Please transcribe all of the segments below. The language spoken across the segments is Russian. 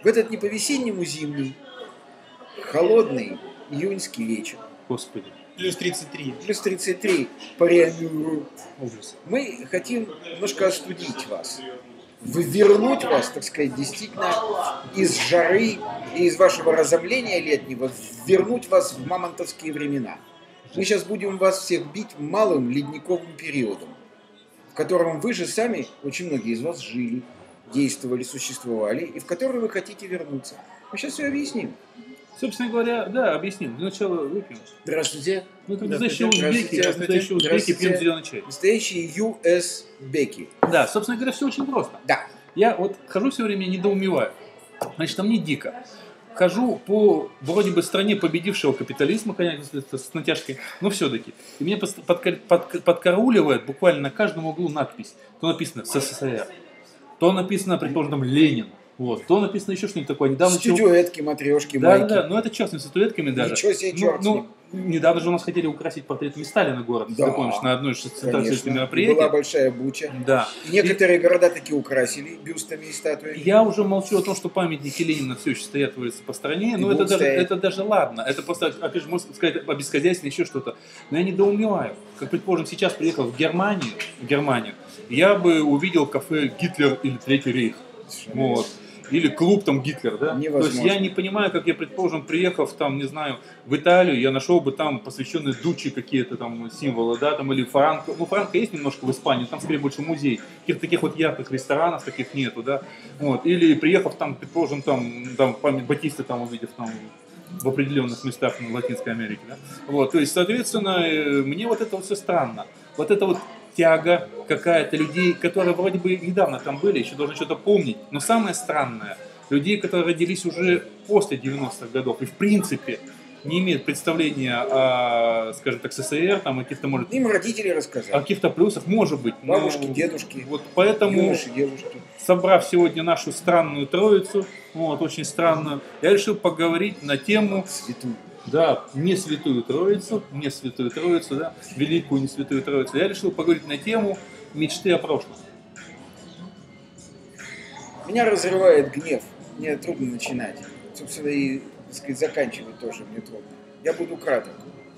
В этот не по-весеннему зимний, холодный июньский вечер. Господи. Плюс 33. Плюс 33 по Реамюру. Ужас. Мы хотим немножко остудить вас. Вернуть вас, так сказать, действительно из жары и из вашего разомления летнего, вернуть вас в мамонтовские времена. Мы сейчас будем вас всех бить малым ледниковым периодом, в котором вы же сами, очень многие из вас жили, действовали, существовали, и в который вы хотите вернуться. Мы сейчас все объясним. Собственно говоря, да, объясним. Для начала выпьем. Здравствуйте. Мы как настоящие узбеки пьем зеленый чай. Настоящие US-беки. Да, собственно говоря, все очень просто. Да. Я вот хожу все время, недоумеваю. Значит, мне дико. Хожу по вроде бы стране победившего капитализма, конечно, с натяжкой, но все-таки. И меня подкарауливает буквально на каждом углу надпись. То написано СССР, то написано, предположим, Ленин. Вот. То написано еще что-нибудь такое. Недавно статуэтки, матрешки, да, майки. Да, но это черт с статуэтками даже. Ничего себе, черт с ним. Недавно же у нас хотели украсить портретами Сталина город. Да, ты помнишь, на одной из центральных мероприятий. Была большая буча. Да. Некоторые города таки украсили бюстами и статуями. Я уже молчу о том, что памятники Ленина все еще стоят улице по стране. Но это даже ладно. Это просто, опять же, можно сказать, обесхозяйственно, еще что-то. Но я недоумеваю. Как, предположим, сейчас приехал в Германию, я бы увидел кафе «Гитлер» или «Третий рейх». Вот. Или клуб там Гитлер, да? Невозможно. То есть я не понимаю, как я, предположим, приехав там, не знаю, в Италию, я нашел бы там посвященные Дуччи какие-то там символы, да, там, или Франко. Ну, Франко есть немножко в Испании, там скорее больше музей. Каких-то таких вот ярких ресторанов таких нету, да. Вот. Или приехав там, предположим, там память Батисты там увидев там в определенных местах в Латинской Америке, да. Вот. То есть, соответственно, мне вот это вот все странно. Вот это вот тяга какая-то людей, которые вроде бы недавно там были, еще должны что-то помнить. Но самое странное, людей, которые родились уже после 90-х годов и в принципе не имеют представления о, скажем так, СССР, там, о каких-то, может... Им родители рассказали. О каких-то плюсах, может быть. Бабушки, дедушки, вот поэтому, юноши, девушки. Собрав сегодня нашу странную троицу, вот, очень странную, я решил поговорить на тему... Святую. Да, не Святую Троицу, да, Великую не Святую Троицу. Я решил поговорить на тему мечты о прошлом. Меня разрывает гнев, мне трудно начинать. Собственно, и, так сказать, заканчивать тоже мне трудно. Я буду краток.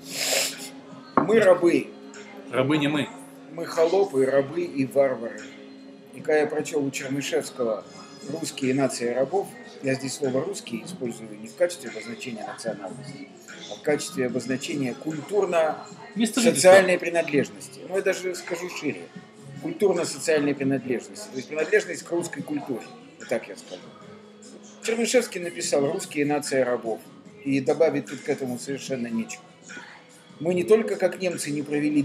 Мы рабы. Рабы не мы. Мы холопы, рабы и варвары. И когда я прочел у Чернышевского «Русские нация рабов», я здесь слово «русский» использую не в качестве обозначения национальности, а в качестве обозначения культурно-социальной принадлежности. Ну, я даже скажу шире. Культурно-социальной принадлежности. То есть принадлежность к русской культуре. Вот так я скажу. Чернышевский написал «Русские нация рабов». И добавить тут к этому совершенно нечего. Мы не только, как немцы, не провели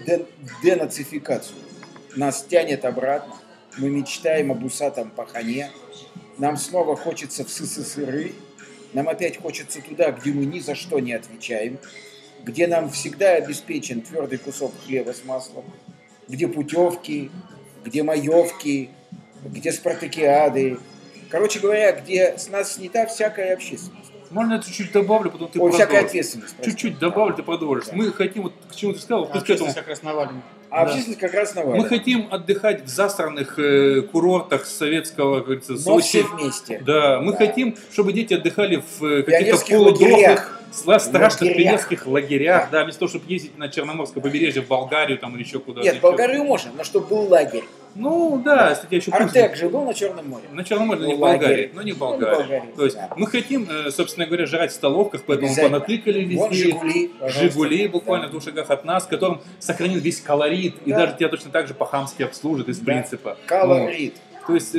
денацификацию. Нас тянет обратно. Мы мечтаем об усатом пахане. Нам снова хочется в СССР, нам опять хочется туда, где мы ни за что не отвечаем, где нам всегда обеспечен твердый кусок хлеба с маслом, где путевки, где маевки, где спартакиады. Короче говоря, где с нас снята всякая общественность. Можно я чуть-чуть добавлю, потом ты продолжишь. Всякая ответственность. Чуть-чуть добавлю, ты продолжишь. Да. Мы хотим, вот к чему ты сказал, ты к этому как раз навалим. А общественность как раз навалена. Мы хотим отдыхать в засранных курортах советского, как говорится, но Сочи. все вместе. Да, мы хотим, чтобы дети отдыхали в каких-то полудохлых, страшных пионерских лагерях, да, вместо того, чтобы ездить на Черноморское побережье в Болгарию там, или еще куда-то. Нет, в Болгарию можно, но чтобы был лагерь. Ну да, если я еще Артек же был на Черном море. На Черном море, но не в Болгарии. Но не в Болгарии. То есть мы хотим, собственно говоря, жрать в столовках, поэтому понакликали везде. Вон Жигули. Жигули буквально в 2 шагах от нас, которым сохранил весь колорит. И даже тебя точно так же по-хамски обслужат из принципа. Колорит. То есть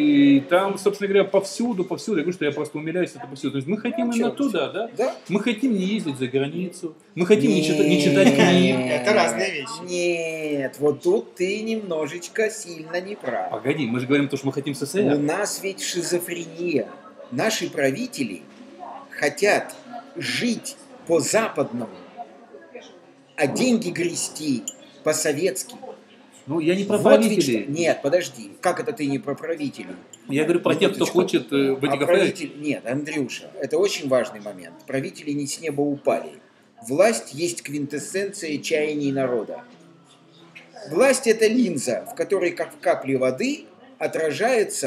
и там, собственно говоря, повсюду, я говорю, что я просто умиляюсь, это повсюду. То есть мы хотим именно туда, да? Мы хотим не ездить за границу, мы хотим не читать книг. Это разные вещи. Нет, вот тут ты немножечко сильно не прав. Погоди, мы же говорим то, что мы хотим СССР. У нас ведь шизофрения. Наши правители хотят жить по-западному, а деньги грести по-советски. Ну, я не про правителей. Нет, подожди. Как это ты не про правителей? Я говорю про тех, кто хочет в эти кафе. Нет, Андрюша, это очень важный момент. Правители не с неба упали. Власть есть квинтэссенция чаяний народа. Власть – это линза, в которой, как в капле воды, отражается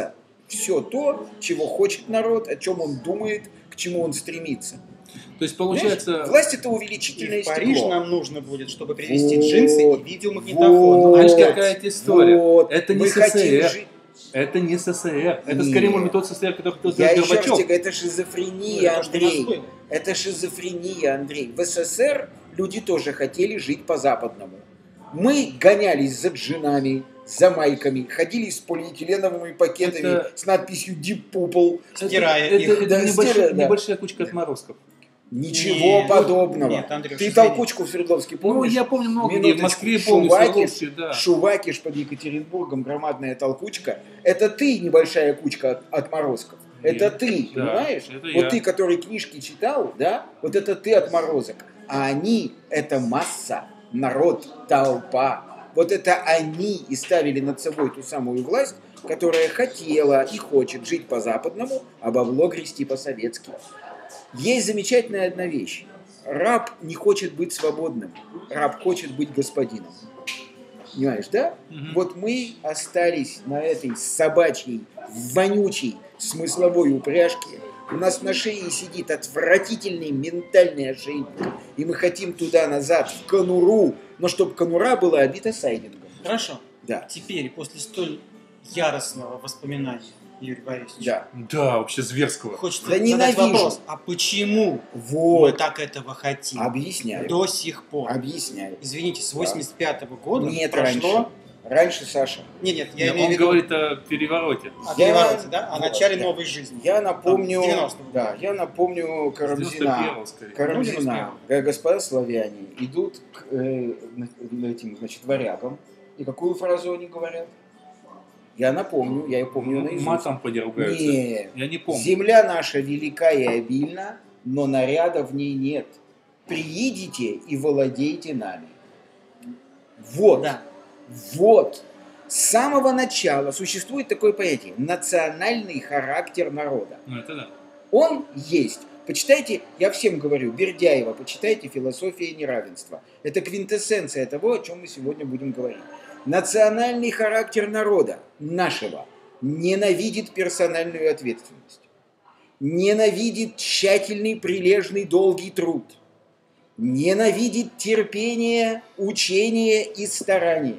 все то, чего хочет народ, о чем он думает, к чему он стремится. То есть получается... Понимаешь? Власть это И увеличительное в Париж стекло. нам нужно будет, чтобы привезти Вот, джинсы и видеомагнитофон. вот, Знаешь, какая-то история. вот. Это не Мы хотим СССР. жить. Это не СССР. Это Нет. скорее, может быть, тот СССР, который хотел Я сделать еще раз Горбачев. тебе говорю, это Ну, шизофрения, это то, что у нас Андрей. было. Это шизофрения, Андрей. В СССР люди тоже хотели жить по-западному. Мы гонялись за джинами, за майками, ходили с полиэтиленовыми пакетами Это- с надписью Deep Purple. Стирая это, их. это Да, стирая, да. небольшая кучка отморозков. Ничего Нет, подобного. нет, Андрюш, Ты извини. толкучку в Свердловске Ну, помнишь? я помню много где. В Минуточку. Москве помню, в Свердловске, да. Шувакиш под Екатеринбургом, громадная толкучка. Это ты, небольшая кучка отморозков. Это ты, Да, понимаешь? это Вот я. ты, который книжки читал, да? Вот это ты отморозок. А они – это масса, народ, толпа. Вот это они и ставили над собой ту самую власть, которая хотела и хочет жить по-западному, а бабло грести по-советски. Есть замечательная одна вещь. Раб не хочет быть свободным. Раб хочет быть господином. Понимаешь, да? Мгм. Вот мы остались на этой собачьей, вонючей, смысловой упряжке. У нас на шее сидит отвратительный ментальный ошейник. И мы хотим туда назад, в конуру, но чтобы конура была обита сайдингом. Хорошо. Да, Теперь, после столь яростного воспоминания, Юрий Борисович, да. Да, вообще зверского. хочется Да задать ненавижу. вопрос, а почему мы Вот. так этого хотим Объясняю. до сих пор? Объясняю. Извините, с 85-го года Нет, прошло... раньше. Раньше, Саша. Нет, я имею в Он виду говорит о перевороте. о Я- перевороте, да? О вот, начале да. новой жизни. Я напомню, Там, с 90-го года. да, я напомню С Карамзина. 91-го, скорее. Карамзина, господа славяне, идут к этим, значит, варягам. И какую фразу они говорят? Я напомню, я ее помню наизусть. Матом подергаются. Нет. Я не помню. Земля наша велика и обильна, но наряда в ней нет. Приидите и владейте нами. Вот. Да. Вот. С самого начала существует такое понятие – национальный характер народа. Ну, это да. Он есть. Почитайте, я всем говорю, Бердяева, почитайте «Философия неравенства». Это квинтэссенция того, о чем мы сегодня будем говорить. Национальный характер народа, нашего, ненавидит персональную ответственность. Ненавидит тщательный, прилежный, долгий труд. Ненавидит терпение, учение и старание.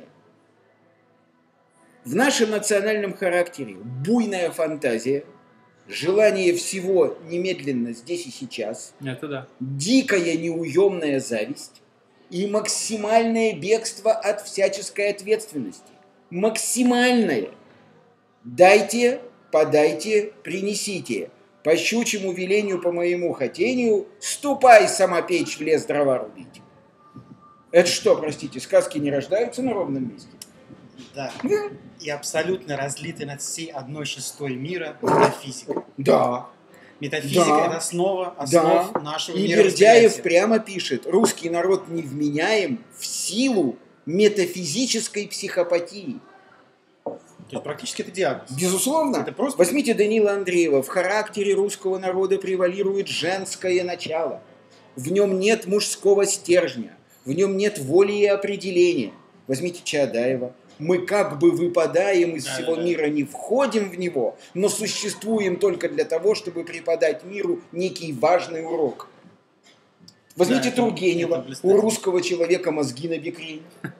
В нашем национальном характере буйная фантазия, желание всего немедленно здесь и сейчас, Это да. дикая неуемная зависть и максимальное бегство от всяческой ответственности. Максимальное. Дайте, подайте, принесите. По щучьему велению, по моему хотению, ступай, самопечь, в лес дрова рубить. Это что, простите, сказки не рождаются на ровном месте? Да. Да. И абсолютно разлиты над всей 1/6 мира метафизика. Да. Метафизика Да. это основа Да. основ нашего И мировосприятия. Бердяев прямо пишет, русский народ невменяем в силу метафизической психопатии. То есть практически это диагноз. Безусловно. Это просто... Возьмите Данила Андреева. В характере русского народа превалирует женское начало. В нем нет мужского стержня. В нем нет воли и определения. Возьмите Чаадаева. Мы как бы выпадаем из всего мира, не входим в него, но существуем только для того, чтобы преподать миру некий важный урок. Возьмите это Тургенева. блистательно. У русского человека мозги на бекрень.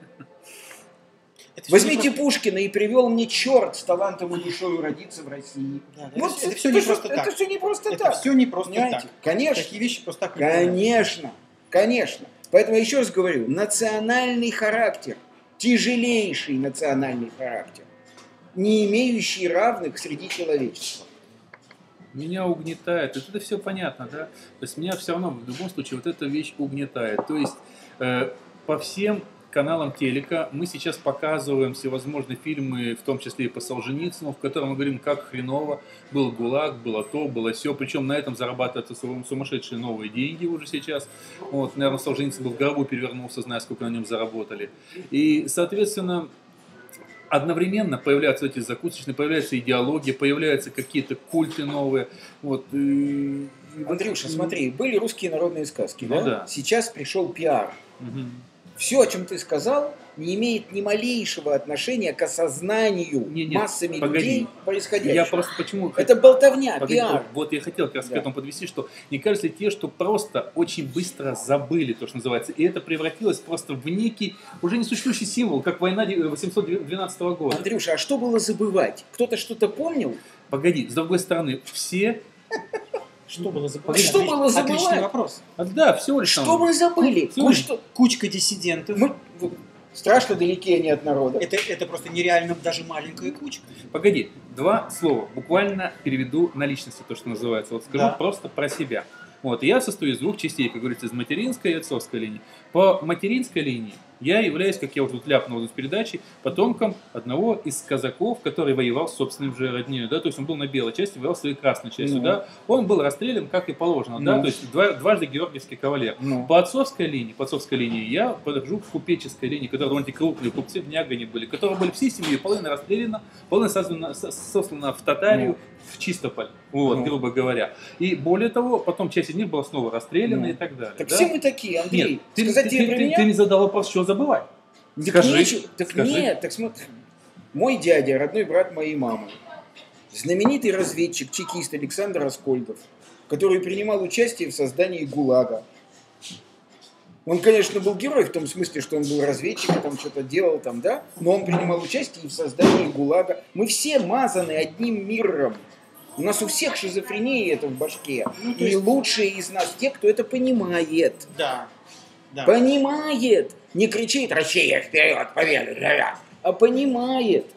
Это всё Возьмите не просто- Пушкина и привел мне черт с талантом и душою родиться в России. Да, Вот это все не просто это так. все не просто Это так. все не просто Понимаете? так. Конечно. Такие вещи просто так не бывают. Конечно, конечно. Поэтому я еще раз говорю, национальный характер, тяжелейший национальный характер, не имеющий равных среди человечества. Меня угнетает. Это все понятно, да? То есть меня все равно в любом случае вот эта вещь угнетает. То есть по всем каналам телека мы сейчас показываем всевозможные фильмы, в том числе и по Солженицыну, в котором мы говорим, как хреново был ГУЛАГ, было то, было все. Причем на этом зарабатываются сумасшедшие новые деньги уже сейчас. Вот, наверное, Солженицын был в гробу перевернулся, зная, сколько на нем заработали. И, соответственно, одновременно появляются эти закусочные, появляется идеология, появляются какие-то культы новые. Вот, и вот- Андрюша, смотри, были русские народные сказки, Ну да? да. Сейчас пришел пиар. Мгм. Все, о чем ты сказал, не имеет ни малейшего отношения к осознанию Не-не, массами погоди. людей происходящего. Я просто почему... Это болтовня, Погоди, пиар. вот я хотел как раз Да. к этому подвести, что не кажется ли те, что просто очень быстро забыли то, что называется, и это превратилось просто в некий уже несуществующий символ, как война 812 года. Андрюша, а что было забывать? Кто-то что-то помнил? Погоди, с другой стороны, все... Что было забывать? Что было забывать? Отличный вопрос. Да, всего лишь Что мы забыли? Всего лишь- Кучка диссидентов. Страшно далеки они от народа. Это просто нереально даже маленькая кучка. Погоди, два слова. Буквально переведу на личности, то, что называется. Вот скажу Да. просто про себя. Вот, я состою из двух частей, как говорится, из материнской и отцовской линии. По материнской линии я являюсь, как я уже тут ляпнул из передачи, потомком одного из казаков, который воевал с собственным же роднёю, да, то есть он был на белой части, воевал в своей красной части, Ну. да, он был расстрелян, как и положено, да, Ну. то есть дважды георгиевский кавалер. Ну. По отцовской линии я подержу к купеческой линии, которые довольно крупные, купцы в Нягане были, которые были всей семьей, половина расстреляна, половина сослана в Татарию, в Чистополь, вот, Ну. грубо говоря. И более того, потом часть из них была снова расстреляна Ну. и так далее. Так да? все мы такие, Андрей. Нет, ты, Сказать ты- тебе ты- про ты- меня? ты не задал вопрос, что забывать. Так Скажи, нечего. Так скажи. нет, так смотри. Мой дядя, родной брат моей мамы, знаменитый разведчик, чекист Александр Аскольдов, который принимал участие в создании ГУЛАГа. Он, конечно, был герой в том смысле, что он был разведчиком, там что-то делал, там, да, но он принимал участие и в создании ГУЛАГа. Мы все мазаны одним миром. У нас у всех шизофрения это в башке. Ну, то И есть- лучшие из нас те, кто это понимает. Да. Да. Понимает. Не кричит «Россия вперед, победа!», а понимает.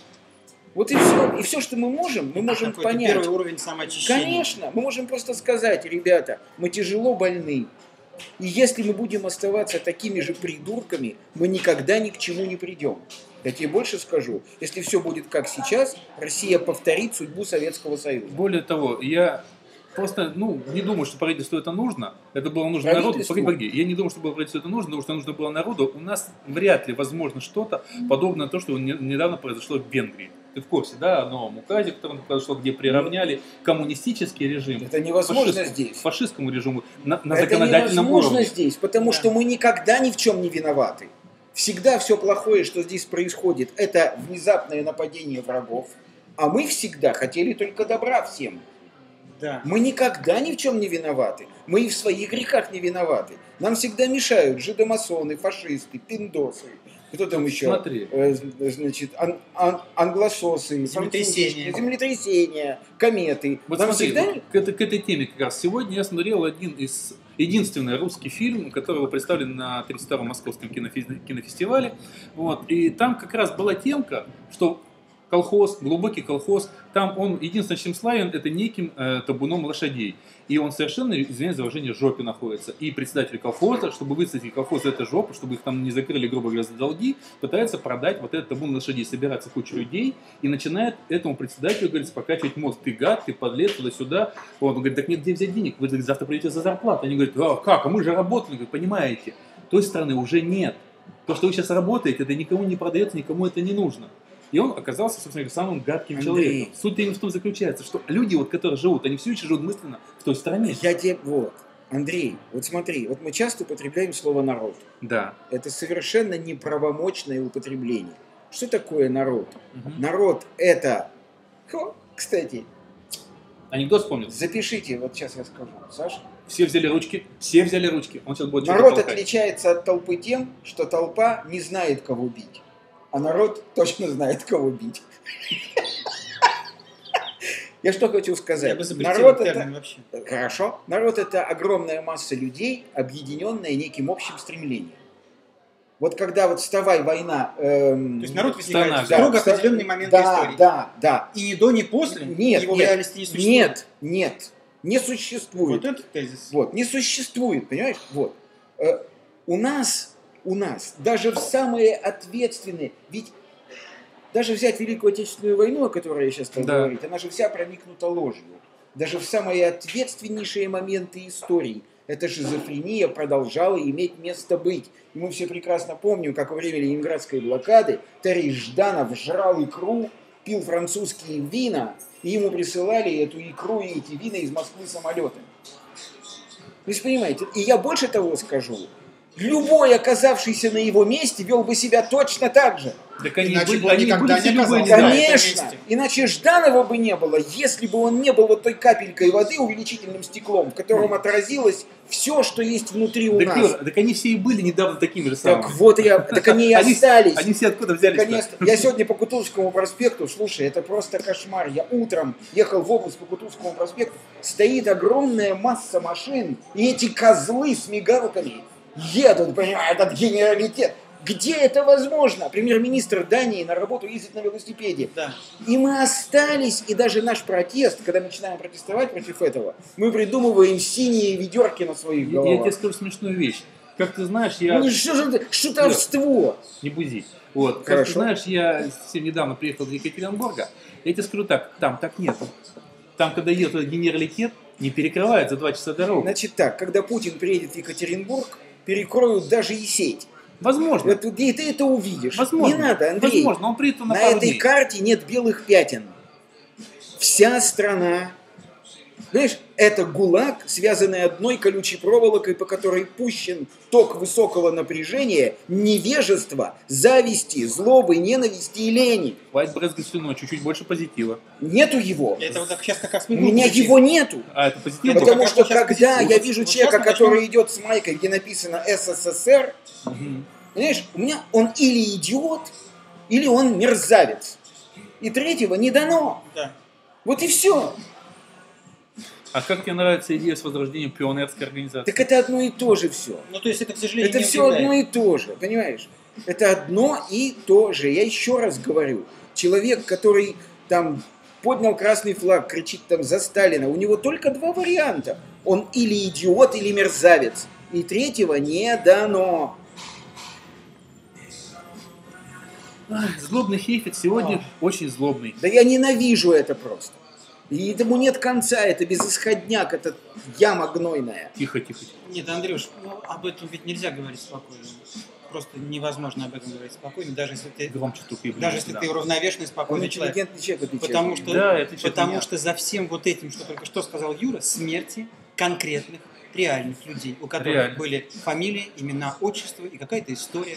Вот и все. И все, что мы можем Какой-то понять. первый уровень самоочищения. Конечно, мы можем просто сказать: ребята, мы тяжело больны. И если мы будем оставаться такими же придурками, мы никогда ни к чему не придем. Я тебе больше скажу. Если все будет как сейчас, Россия повторит судьбу Советского Союза. Более того, я просто, не думаю, что правительству это нужно. Это было нужно народу. Правительству? Погоди. Я не думаю, что было правительству это нужно, потому что нужно было народу. У нас вряд ли возможно что-то подобное то, что недавно произошло в Венгрии. Ты в курсе, да, о новом указе, который произошло, где приравняли коммунистический режим Это невозможно фашистскому- здесь. фашистскому режиму на Это законодательном невозможно уровне. здесь, потому Да. что мы никогда ни в чем не виноваты. Всегда все плохое, что здесь происходит, это внезапное нападение врагов, а мы всегда хотели только добра всем. Да. Мы никогда ни в чем не виноваты. Мы и в своих грехах не виноваты. Нам всегда мешают жидомасоны, фашисты, пиндосы. Кто там еще? Смотри. Значит, англососы, Землетрясения. французы, землетрясения, кометы. Вот Нам смотри, всегда... вот к этой теме как раз. Сегодня я смотрел единственный русский фильм, который был представлен на 32-м Московском кинофестивале. Вот, и там как раз была темка, что колхоз, глубокий колхоз, там он единственное, чем славен, это неким табуном лошадей. И он совершенно, извиняюсь за выражение, в жопе находится. И председатель колхоза, чтобы высадить колхоз из этой жопы, чтобы их там не закрыли, грубо говоря, за долги, пытается продать вот этот табун лошадей. Собирается куча людей и начинает этому председателю, говорится, покачивать мозг. Ты гад, ты подлец, туда-сюда. Вот, он говорит, так нет, где взять денег? Вы говорит, завтра придете за зарплату. Они говорят, а как? А мы же работали. Говорит, понимаете, той стороны уже нет. То, что вы сейчас работаете, это никому не продается, никому это не нужно. И он оказался, собственно говоря, самым гадким Андрей. человеком. Суть именно в том заключается, что люди, вот, которые живут, они все еще живут мысленно в той стране. Я тебе... Вот. Андрей, вот смотри, вот мы часто употребляем слово «народ». Да. Это совершенно неправомочное употребление. Что такое народ? Мгм. Народ – это... Кстати, Анекдот вспомнил. запишите, вот сейчас я скажу, Саша. Все взяли ручки. Он сейчас будет что-то Народ толкать. отличается от толпы тем, что толпа не знает, кого бить. А народ точно знает, кого бить. Я что хочу Я сказать? бы запретил Народ этот это... термин вообще. Хорошо. Народ это огромная масса людей, объединенная неким общим стремлением. Вот когда вот вставай война... То есть народ возникает Страна, в да. строго определенный момент да, истории. да. И ни до, ни после Нет, его в нет, реальности не существует. нет, не существует. Вот этот тезис. Вот, не существует, понимаешь? Вот. У нас даже в самые ответственные, ведь даже взять Великую Отечественную войну, о которой я сейчас стал Да. говорить, она же вся проникнута ложью. Даже в самые ответственнейшие моменты истории эта шизофрения продолжала иметь место быть. И мы все прекрасно помним, как во время Ленинградской блокады Тарей Жданов жрал икру, пил французские вина, и ему присылали эту икру и эти вина из Москвы самолетами. Вы же понимаете, и я больше того скажу, любой, оказавшийся на его месте, вел бы себя точно так же. Так они Иначе были, бы он они никогда были все не любые, оказался. не знаю. Конечно, месте. иначе Жданова бы не было, если бы он не был вот той капелькой воды увеличительным стеклом, в котором отразилось все, что есть внутри у Так, нас. Юра, так они все и были недавно такими же самыми. Так вот так они и остались. Они все откуда взялись? Наконец-то. Я сегодня по Кутузовскому проспекту, слушай, это просто кошмар. Я утром ехал в область по Кутузовскому проспекту, стоит огромная масса машин, и эти козлы с мигалками едут, понимаешь, этот генералитет. Где это возможно? Премьер-министр Дании на работу ездит на велосипеде. Да. И мы остались, и даже наш протест, когда мы начинаем протестовать против этого, мы придумываем синие ведерки на своих Я головах. тебе скажу смешную вещь. Как ты знаешь, я... Ну что же это? Шутовство! Не бузи. Вот. Как Хорошо. ты знаешь, я совсем недавно приехал из Екатеринбурга. Я тебе скажу так, там так нет. Там, когда едет этот генералитет, не перекрывают за 2 часа дорогу. Значит так, когда Путин приедет в Екатеринбург, перекроют даже и сеть. Возможно. Вот и ты это увидишь. Возможно. Не надо, Андрей. Возможно, он приедет на На пару этой дней. карте нет белых пятен. Вся страна, знаешь, это ГУЛАГ, связанный одной колючей проволокой, по которой пущен ток высокого напряжения, невежества, зависти, злобы, ненависти и лени. Хватит брызгать слюной, чуть-чуть больше позитива. Нету его. Это вот так сейчас как раз У меня его нету. А это позитив? Нет, Потому как что раз сейчас когда позитив. я Вот вижу сейчас человека, мы начнем- который идет с майкой, где написано СССР, Мгм. понимаешь, у меня он или идиот, или он мерзавец. И третьего не дано. Да. Вот и все. А как тебе нравится идея с возрождением пионерской организации? Так это одно и то же все. Ну, то есть это, к сожалению, Это не все удивляет. одно и то же, понимаешь? Это одно и то же. Я еще раз говорю. Человек, который там поднял красный флаг, кричит там за Сталина, у него только 2 варианта. Он или идиот, или мерзавец. И третьего не дано. Ах, злобный Хейфет сегодня очень злобный. Да я ненавижу это просто. И этому нет конца, это безысходняк, это яма гнойная. Тихо, тихо, тихо. Нет, Андрюш, ну, об этом ведь нельзя говорить спокойно. Просто невозможно об этом говорить спокойно, даже если ты, Громче тупые. даже если ты уравновешенный, Он спокойный человек. интеллигентный человек, отвечает. Потому что, Да, это отвечает потому меня. что за всем вот этим, что только что сказал Юра, смерти конкретных, реальных людей, у которых Реально. были фамилии, имена, отчества и какая-то история.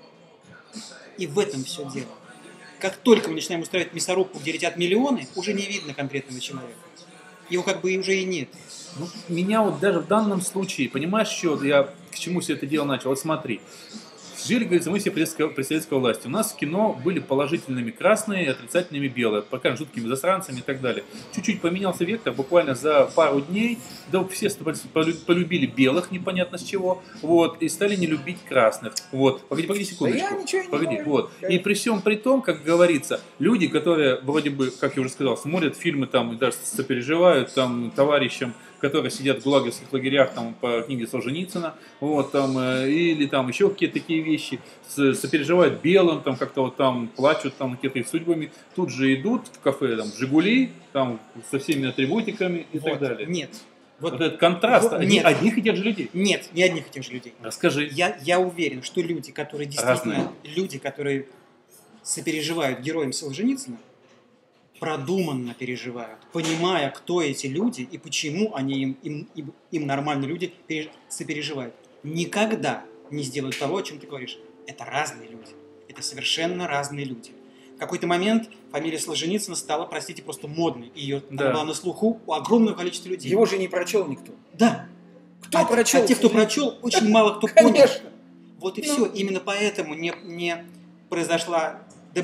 И в этом все дело. Как только мы начинаем устраивать мясорубку, где летят миллионы, уже не видно конкретного человека. Его как бы уже и нет. Ну, меня вот даже в данном случае, понимаешь, что я к чему все это дело начал? Вот смотри. Жили, говорится, мы все при советской власти. У нас в кино были положительными красные, отрицательными белые, пока жуткими засранцами и так далее. Чуть-чуть поменялся вектор, буквально за пару дней, да, все полюбили белых, непонятно с чего, вот, и стали не любить красных. Вот, погоди секундочку. Да я ничего не Погоди, говорю. вот. И при всем при том, как говорится, люди, которые вроде бы, как я уже сказал, смотрят фильмы там и даже сопереживают там товарищам, которые сидят в гулагерских лагерях там, по книге Солженицына, вот, там, или там еще какие-то такие вещи, сопереживают белым, там как-то вот там плачут там над какими-то судьбами, тут же идут в кафе там «Жигули», там со всеми атрибутиками и так Вот. далее. Нет. Вот этот контраст Вот, нет. одних и тех же людей. Нет, не одних и тех же людей. Расскажи. Я уверен, что люди, которые действительно, люди, которые сопереживают героям Солженицына, продуманно переживают, понимая, кто эти люди и почему они им нормальные люди, сопереживают. Никогда не сделают того, о чем ты говоришь. Это разные люди. Это совершенно разные люди. В какой-то момент фамилия Солженицына стала, простите, просто модной. И ее Да. была на слуху у огромного количества людей. Его же не прочел никто. Да. Кто прочел? А те, кто прочел, очень мало кто понял. Конечно. Вот и Ну. все. Именно поэтому не произошла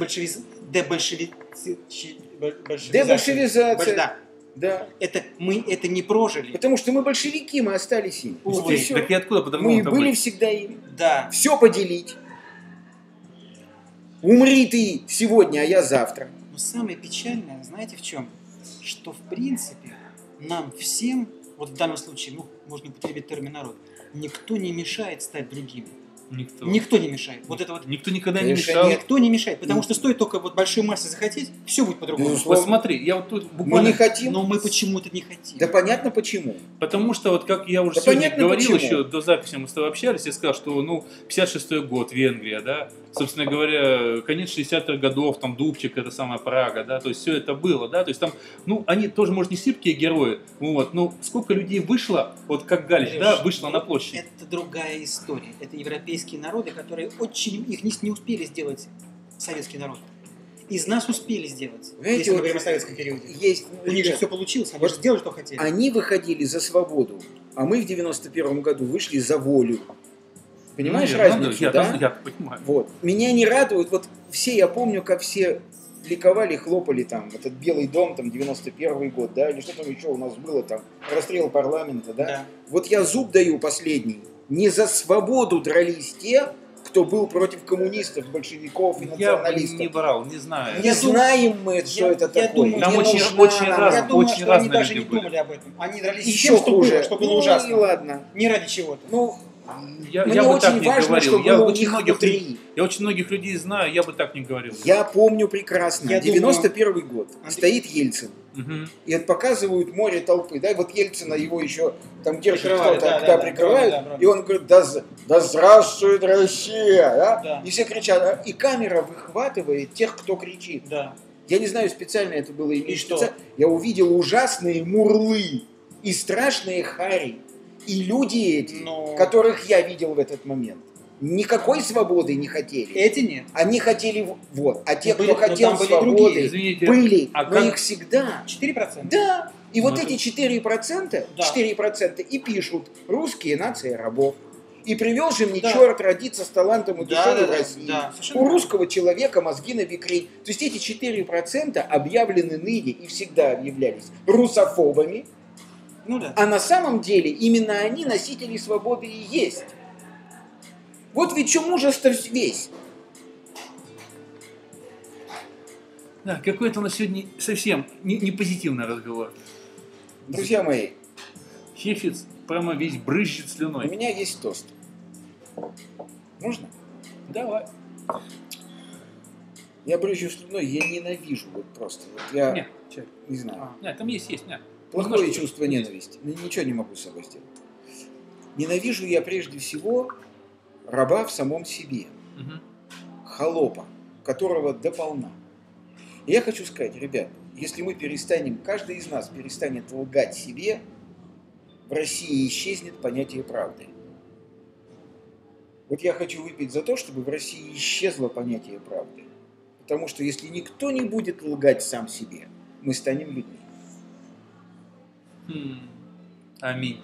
Дебольшевизация. Да. Да. Мы это не прожили. Потому что мы большевики, мы остались ими. Увы. Вот и всё. Так и откуда Мы по-другому и были всегда ими. Да. Все поделить. Умри ты сегодня, а я завтра. Но самое печальное, знаете в чем? Что в принципе нам всем, вот в данном случае, можно употребить термин народ, никто не мешает стать другими. Никто не мешает. Вот это вот Никто никогда не Конечно, мешал. никто не мешает, потому что стоит только вот большой массе захотеть, все будет по-другому. Безусловно. Вот смотри, я вот тут Мы буквально... не хотим. Но мы почему-то не хотим. Да понятно почему. Потому что, вот как я уже Да сегодня понятно, говорил, почему. еще до записи мы с тобой общались, я сказал, что, 56-й год, Венгрия, да, собственно говоря, конец 60-х годов, там, Дубчик, это самая Прага, да, то есть все это было, да, то есть там, они тоже, может, не сипкие герои, вот, но сколько людей вышло, вот как Галич, да, вышло на площадь. Это другая история. Это европейские народы, которые очень, их не успели сделать советский народ. Из нас успели сделать, Знаете, если мы вот говорим о советском периоде. Есть, У них же все получилось, они же сделали, что хотели. Они выходили за свободу, а мы в 91 году вышли за волю. Понимаешь разницу, да? Я понимаю. Вот. Меня не радует, вот все, я помню, как все ликовали, хлопали там, этот Белый дом, там, 91 год, да, или что там еще у нас было, там, расстрел парламента, да? Да. Вот я зуб даю последний. Не за свободу дрались те, кто был против коммунистов, большевиков и Я националистов. не брал, не знаю. Не знаем мы, что это такое. думаю, Там Не очень нужна нам. Я думаю, очень что разные они даже люди не были. думали об этом. Они дрались Еще с тем, что хуже. было, что было И ужасно. ладно. Не ради чего-то. Ну, Я мне бы так очень не важно, говорил. что Я было у очень них многих внутри. Я очень многих людей знаю, я бы так не говорил. Я помню прекрасно. Я 91 год. Андрей- Стоит Ельцин. Мгм. И это показывают море толпы. Да, вот Ельцина его еще там держит Прикрывали, кто-то, да, когда да, прикрывают. да, да, И он говорит, да здравствует Россия. Да? Да. И все кричат. И камера выхватывает тех, кто кричит. Да. Я не знаю, специально это было или не И что? специально. Я увидел ужасные мурлы и страшные хари. И люди эти, Но- которых я видел в этот момент, никакой свободы не хотели. Эти нет. Они хотели, вот. А те, Но кто были- но хотел там были свободы, другие. Извините, были. а Но как- их всегда. 4%. Да. И вот Ну, эти 4%, Да. 4% и пишут «Русские нация рабов». И привел же мне Да. черт родиться с талантом и Да, душой да, в да, России. да, совершенно У верно. русского человека мозги на бекрень. То есть эти 4% объявлены ныне и всегда объявлялись русофобами, Ну да. а на самом деле именно они носители свободы и есть. Вот ведь чем ужас-то весь. Да, какой-то у нас сегодня совсем не позитивный разговор. Друзья мои, Хефиц прямо весь брызжет у слюной. меня есть тост. Можно? Давай. Я брызжу слюной, я ненавижу вот просто. Вот я Нет, чё? не знаю. Нет, там есть, нет. Плохое Немножко. чувство ненависти. Ничего не могу с собой сделать. Ненавижу я прежде всего раба в самом себе. Мгм. Холопа, которого дополна. И я хочу сказать, ребят, если мы перестанем, каждый из нас перестанет лгать себе, в России исчезнет понятие правды. Вот я хочу выпить за то, чтобы в России исчезло понятие правды. Потому что если никто не будет лгать сам себе, мы станем людьми. Аминь.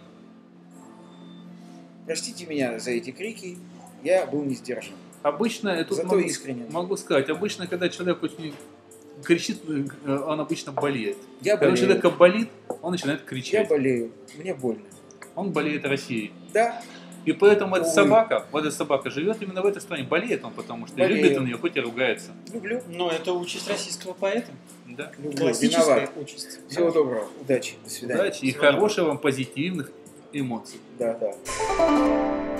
Простите меня за эти крики, я был не сдержан. Обычно, я тут Зато искренне. могу сказать, обычно, когда человек очень кричит, он обычно болеет. Я Когда у болею. человека болит, он начинает Я кричать. болею, мне больно. Он болеет Россией. Да, И поэтому эта Увы. собака живет именно в этой стране. Болеет он, потому что Болею. любит он ее, хоть и ругается. люблю. Но это участь российского поэта. Да. Люблю, Классическая виноват. участь. Всего доброго, удачи, до свидания. Удачи и Всего доброго. хороших вам позитивных эмоций. Да, да.